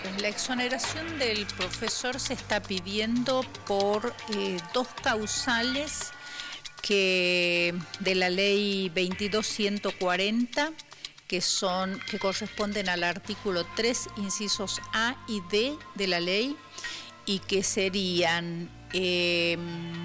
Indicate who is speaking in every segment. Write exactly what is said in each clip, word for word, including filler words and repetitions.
Speaker 1: La exoneración del profesor se está pidiendo por eh, dos causales que, de la ley veintidós ciento cuarenta, que, son, que corresponden al artículo tres, incisos A y D de la ley, y que serían eh,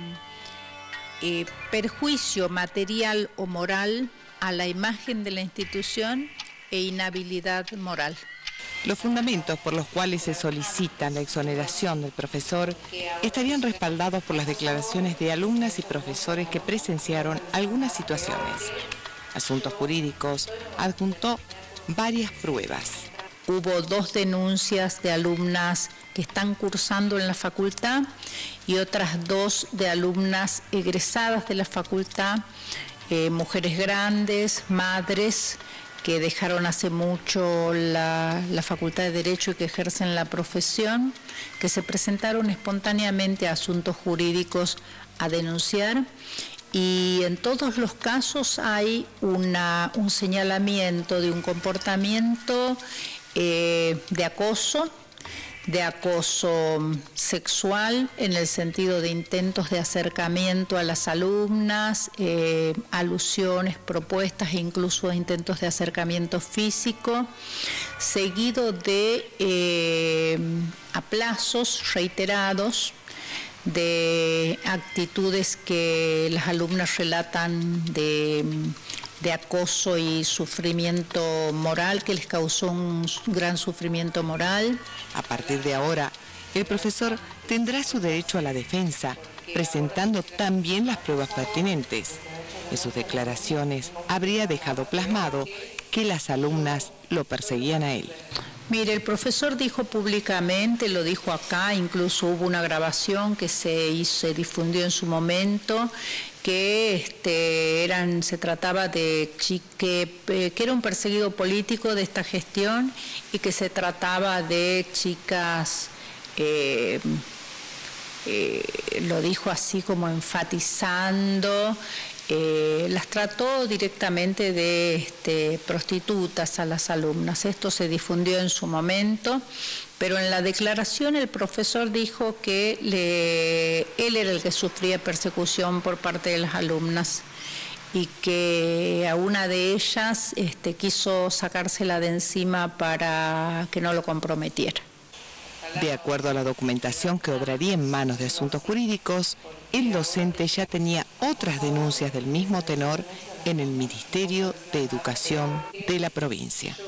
Speaker 1: eh, perjuicio material o moral a la imagen de la institución e inhabilidad moral.
Speaker 2: Los fundamentos por los cuales se solicita la exoneración del profesor estarían respaldados por las declaraciones de alumnas y profesores que presenciaron algunas situaciones. Asuntos Jurídicos adjuntó varias pruebas.
Speaker 1: Hubo dos denuncias de alumnas que están cursando en la facultad y otras dos de alumnas egresadas de la facultad, eh, mujeres grandes, madres, que dejaron hace mucho la, la Facultad de Derecho y que ejercen la profesión, que se presentaron espontáneamente a Asuntos Jurídicos a denunciar, y en todos los casos hay una, un señalamiento de un comportamiento eh, de acoso, de acoso sexual en el sentido de intentos de acercamiento a las alumnas, eh, alusiones, propuestas e incluso intentos de acercamiento físico, seguido de eh, aplazos reiterados, de actitudes que las alumnas relatan de, de acoso y sufrimiento moral, que les causó un gran sufrimiento moral.
Speaker 2: A partir de ahora, el profesor tendrá su derecho a la defensa, presentando también las pruebas pertinentes. En sus declaraciones habría dejado plasmado que las alumnas lo perseguían a él.
Speaker 1: Mire, el profesor dijo públicamente, lo dijo acá, incluso hubo una grabación que se hizo, se difundió en su momento, que este, eran, se trataba de que, que era un perseguido político de esta gestión y que se trataba de chicas, eh, eh, lo dijo así como enfatizando, Eh, las trató directamente de este, prostitutas a las alumnas. Esto se difundió en su momento, pero en la declaración el profesor dijo que le, él era el que sufría persecución por parte de las alumnas y que a una de ellas este, quiso sacársela de encima para que no lo comprometiera.
Speaker 2: De acuerdo a la documentación que obraría en manos de Asuntos Jurídicos, el docente ya tenía otras denuncias del mismo tenor en el Ministerio de Educación de la provincia.